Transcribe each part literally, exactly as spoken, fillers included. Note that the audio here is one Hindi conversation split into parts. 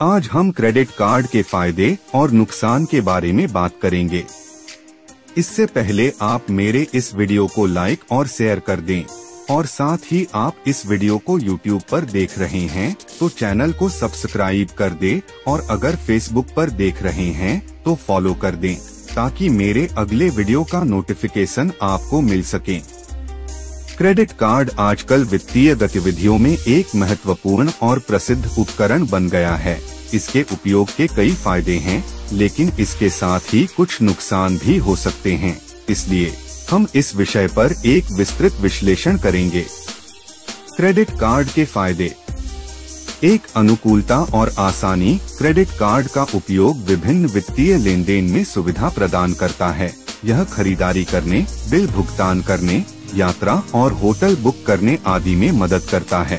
आज हम क्रेडिट कार्ड के फायदे और नुकसान के बारे में बात करेंगे। इससे पहले आप मेरे इस वीडियो को लाइक और शेयर कर दें और साथ ही आप इस वीडियो को यूट्यूब पर देख रहे हैं तो चैनल को सब्सक्राइब कर दें और अगर फेसबुक पर देख रहे हैं तो फॉलो कर दें ताकि मेरे अगले वीडियो का नोटिफिकेशन आपको मिल सके। क्रेडिट कार्ड आजकल वित्तीय गतिविधियों में एक महत्वपूर्ण और प्रसिद्ध उपकरण बन गया है। इसके उपयोग के कई फायदे हैं, लेकिन इसके साथ ही कुछ नुकसान भी हो सकते हैं। इसलिए हम इस विषय पर एक विस्तृत विश्लेषण करेंगे। क्रेडिट कार्ड के फायदे। एक, अनुकूलता और आसानी। क्रेडिट कार्ड का उपयोग विभिन्न वित्तीय लेन देन में सुविधा प्रदान करता है। यह खरीदारी करने, बिल भुगतान करने, यात्रा और होटल बुक करने आदि में मदद करता है।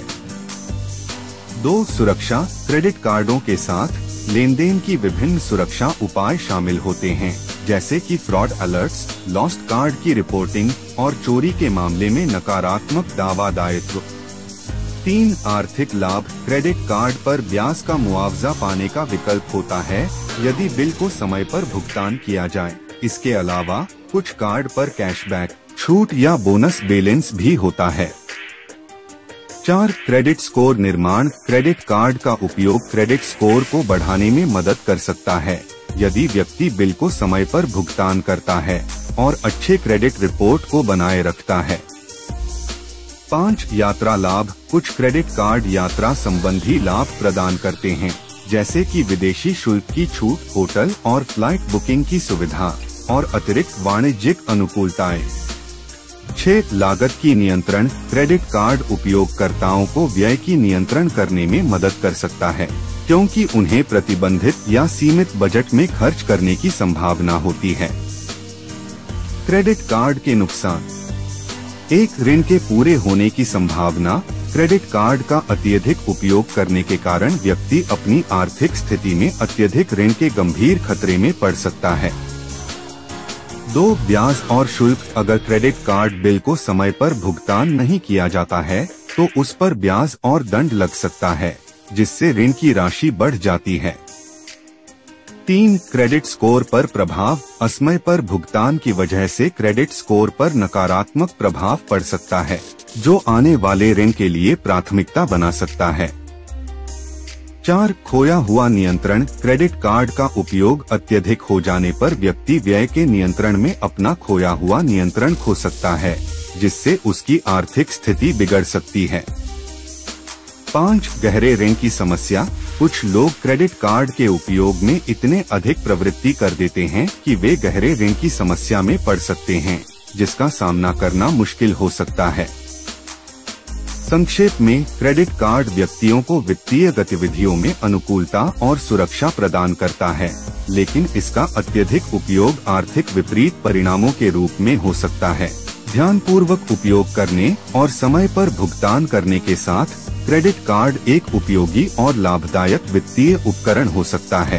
दो, सुरक्षा। क्रेडिट कार्डों के साथ लेन देन की विभिन्न सुरक्षा उपाय शामिल होते हैं, जैसे कि फ्रॉड अलर्ट्स, लॉस्ट कार्ड की रिपोर्टिंग और चोरी के मामले में नकारात्मक दावा दायित्व। तीन, आर्थिक लाभ। क्रेडिट कार्ड पर ब्याज का मुआवजा पाने का विकल्प होता है यदि बिल को समय पर भुगतान किया जाए। इसके अलावा कुछ कार्ड पर कैशबैक, छूट या बोनस बैलेंस भी होता है। चार, क्रेडिट स्कोर निर्माण। क्रेडिट कार्ड का उपयोग क्रेडिट स्कोर को बढ़ाने में मदद कर सकता है यदि व्यक्ति बिल को समय पर भुगतान करता है और अच्छे क्रेडिट रिपोर्ट को बनाए रखता है। पाँच, यात्रा लाभ। कुछ क्रेडिट कार्ड यात्रा संबंधी लाभ प्रदान करते हैं, जैसे कि विदेशी शुल्क की छूट, होटल और फ्लाइट बुकिंग की सुविधा और अतिरिक्त वाणिज्यिक अनुकूलताएं। छह, लागत की नियंत्रण। क्रेडिट कार्ड उपयोगकर्ताओं को व्यय की नियंत्रण करने में मदद कर सकता है, क्योंकि उन्हें प्रतिबंधित या सीमित बजट में खर्च करने की संभावना होती है। क्रेडिट कार्ड के नुकसान। एक, ऋण के पूरे होने की संभावना। क्रेडिट कार्ड का अत्यधिक उपयोग करने के कारण व्यक्ति अपनी आर्थिक स्थिति में अत्यधिक ऋण के गंभीर खतरे में पड़ सकता है। दो, ब्याज और शुल्क। अगर क्रेडिट कार्ड बिल को समय पर भुगतान नहीं किया जाता है तो उस पर ब्याज और दंड लग सकता है, जिससे ऋण की राशि बढ़ जाती है। तीन, क्रेडिट स्कोर पर प्रभाव। असमय पर भुगतान की वजह से क्रेडिट स्कोर पर नकारात्मक प्रभाव पड़ सकता है, जो आने वाले ऋण के लिए प्राथमिकता बना सकता है। चार, खोया हुआ नियंत्रण। क्रेडिट कार्ड का उपयोग अत्यधिक हो जाने पर व्यक्ति व्यय के नियंत्रण में अपना खोया हुआ नियंत्रण खो सकता है, जिससे उसकी आर्थिक स्थिति बिगड़ सकती है। पाँच, गहरे ऋण की समस्या। कुछ लोग क्रेडिट कार्ड के उपयोग में इतने अधिक प्रवृत्ति कर देते हैं कि वे गहरे ऋण की समस्या में पड़ सकते हैं, जिसका सामना करना मुश्किल हो सकता है। संक्षेप में, क्रेडिट कार्ड व्यक्तियों को वित्तीय गतिविधियों में अनुकूलता और सुरक्षा प्रदान करता है, लेकिन इसका अत्यधिक उपयोग आर्थिक विपरीत परिणामों के रूप में हो सकता है। ध्यानपूर्वक उपयोग करने और समय पर भुगतान करने के साथ क्रेडिट कार्ड एक उपयोगी और लाभदायक वित्तीय उपकरण हो सकता है।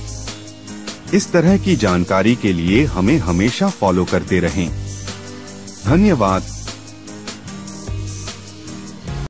इस तरह की जानकारी के लिए हमें हमेशा फॉलो करते रहें। धन्यवाद।